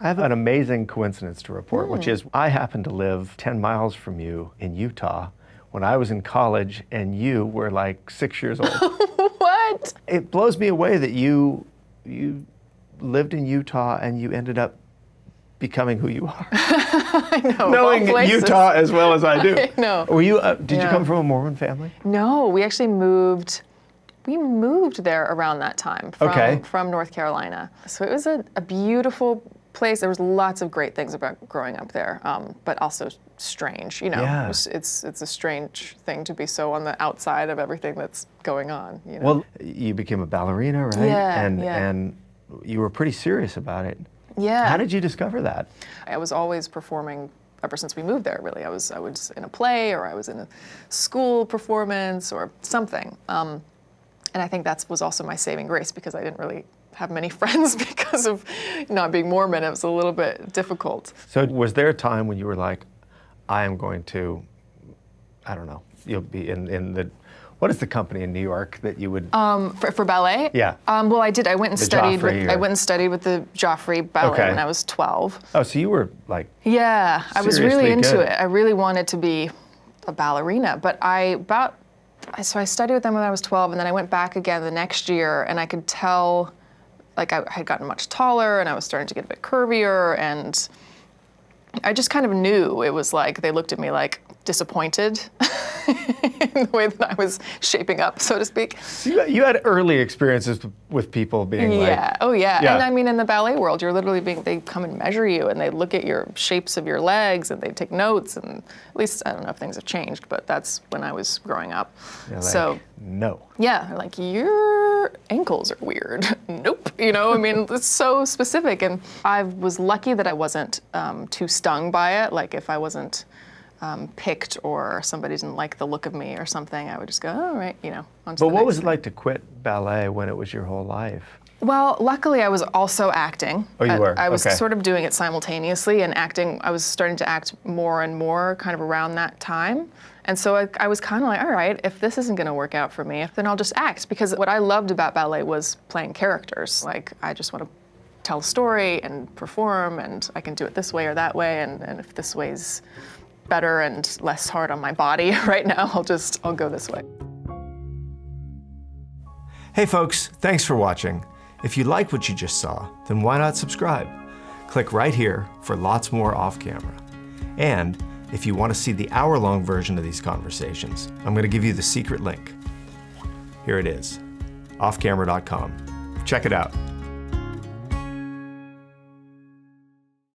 I have an amazing coincidence to report, which is I happen to live 10 miles from you in Utah when I was in college and you were like 6 years old. What? It blows me away that you lived in Utah and you ended up becoming who you are. I know. Knowing Utah as well as I do. I know. Were you? Did you come from a Mormon family? No, we actually moved. We moved there around that time from North Carolina. So it was a beautiful place. There was lots of great things about growing up there, but also strange. You know, Yeah. it's a strange thing to be so on the outside of everything that's going on. You know? Well, you became a ballerina, right? Yeah, and you were pretty serious about it. Yeah. How did you discover that? I was always performing ever since we moved there, really. I was in a play, or I was in a school performance or something. And I think that was also my saving grace, because I didn't really have many friends because of not being Mormon. It was a little bit difficult. So was there a time when you were like, I am going to, I don't know, you'll be in the, what is the company in New York that you would? For ballet? Yeah. Well, I did. I went and studied Joffrey, I went and studied with the Joffrey Ballet when I was 12. Oh, so you were like. Yeah, I was really seriously into good. it. I really wanted to be a ballerina, but so I studied with them when I was 12, and then I went back again the next year, and I could tell, like, I had gotten much taller, and I was starting to get a bit curvier, and I just kind of knew. It was like they looked at me like disappointed in the way that I was shaping up, so to speak. So you had early experiences with people being like. Yeah, oh yeah. And I mean, in the ballet world, you're literally they come and measure you, and they look at your shapes of your legs, and they take notes, and at least, I don't know if things have changed, but that's when I was growing up. Like, so, no. yeah, they're like, your ankles are weird. Nope, you know, I mean, it's so specific, and I was lucky that I wasn't too stung by it. Like, if I wasn't picked or somebody didn't like the look of me or something, I would just go, oh, all right, you know, on to the But what next was it thing. like to quit ballet when it was your whole life? Well, luckily I was also acting. Oh, you were? I was Okay. sort of doing it simultaneously, and acting, I was starting to act more and more kind of around that time. And so I was kind of like, all right, if this isn't going to work out for me, then I'll just act. Because what I loved about ballet was playing characters. Like, I just want to tell a story and perform, and I can do it this way or that way, and if this way's better and less hard on my body right now, I'll go this way. Hey folks, thanks for watching. If you like what you just saw, then why not subscribe? Click right here for lots more off camera. And if you want to see the hour-long version of these conversations, I'm going to give you the secret link. Here it is, offcamera.com. Check it out.